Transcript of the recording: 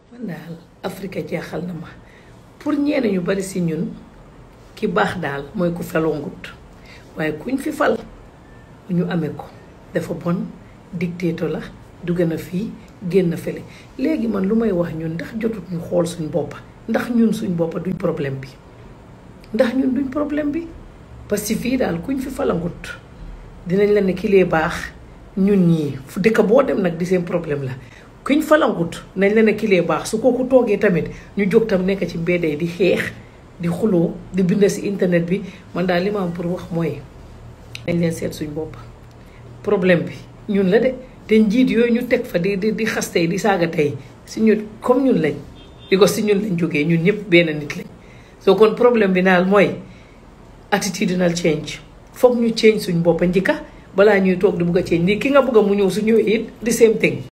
man daal Afrique jeexal na ma pour ñenn ñu bari si ñun ki baax daal mooy ku felongut waaye kuñ fi fal ñu amee ko dafa bon dictateur la dugg na fii génn fële léegi man lu may wax ñun ndax jotut ñu xool suñ boppa ndax ñun suñ boppa duñ problème bi ndax ñun duñ problème bi parce que fii daal kuñ fi falangut dinañ la ne kilee baax ñun ñii fu dëkk boo dem nag di seen problème la kuñ falangut nañ la ne kilee baax su kooku toogee tamit ñu jóg tam nekk ci mbedd di xeex di xuloo di bind si internet bi man daal li ma am pour wax mooy nañ leen seet suñ bopp problème bi ñun la de te njiit yooyu ñu teg fa di xas tey di saaga tey si ñun comme ñun lañ di ko si ñun lañ jógee ñun ñëpp benn nit lañ soo kon problème bi naal mooy attitudinal change foog ñu change suñ bopp njëkka balaa ñuy toog di bugg a change nii ki nga bugg a mu ñëw su ñëwee it di same thing